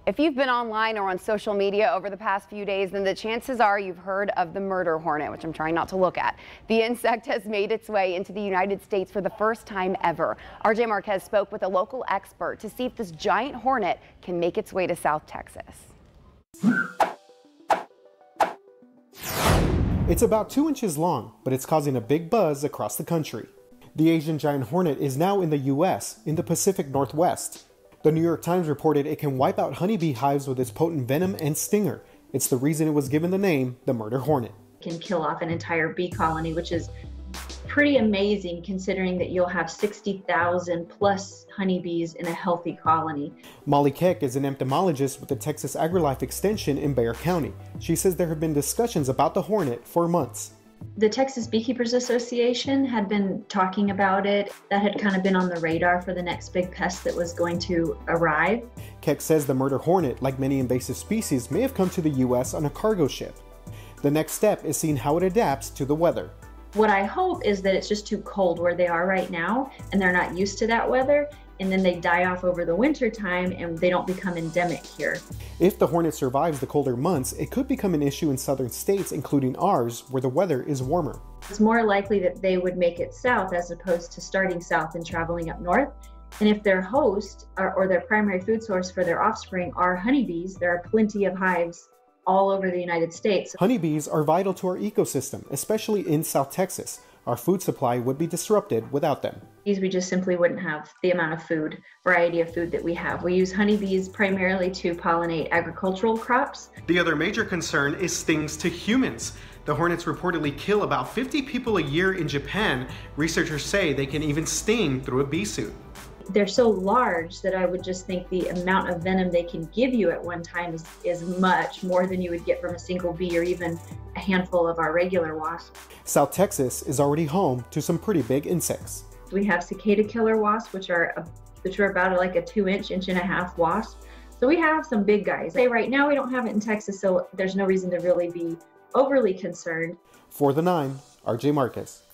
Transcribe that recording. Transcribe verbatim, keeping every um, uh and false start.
If you've been online or on social media over the past few days, then the chances are you've heard of the murder hornet, which I'm trying not to look at. The insect has made its way into the United States for the first time ever. R J Marquez spoke with a local expert to see if this giant hornet can make its way to South Texas. It's about two inches long, but it's causing a big buzz across the country. The Asian giant hornet is now in the U S, in the Pacific Northwest. The New York Times reported it can wipe out honeybee hives with its potent venom and stinger. It's the reason it was given the name the murder hornet. It can kill off an entire bee colony, which is pretty amazing considering that you'll have sixty thousand plus honeybees in a healthy colony. Molly Keck is an entomologist with the Texas AgriLife Extension in Bexar County. She says there have been discussions about the hornet for months. The Texas Beekeepers Association had been talking about it. That had kind of been on the radar for the next big pest that was going to arrive. Keck says the murder hornet, like many invasive species, may have come to the U S on a cargo ship. The next step is seeing how it adapts to the weather. What I hope is that it's just too cold where they are right now and they're not used to that weather, and then they die off over the winter time and they don't become endemic here. If the hornet survives the colder months, it could become an issue in southern states, including ours, where the weather is warmer. It's more likely that they would make it south as opposed to starting south and traveling up north. And if their host or, or their primary food source for their offspring are honeybees, there are plenty of hives all over the United States. Honeybees are vital to our ecosystem, especially in South Texas. Our food supply would be disrupted without them. We just simply wouldn't have the amount of food, variety of food that we have. We use honeybees primarily to pollinate agricultural crops. The other major concern is stings to humans. The hornets reportedly kill about fifty people a year in Japan. Researchers say they can even sting through a bee suit. They're so large that I would just think the amount of venom they can give you at one time is, is much more than you would get from a single bee or even a handful of our regular wasps. South Texas is already home to some pretty big insects. We have cicada killer wasps, which are a, which are about like a two inch, inch and a half wasp. So we have some big guys. Say right now we don't have it in Texas, so there's no reason to really be overly concerned. For the Nine, R J Marquez.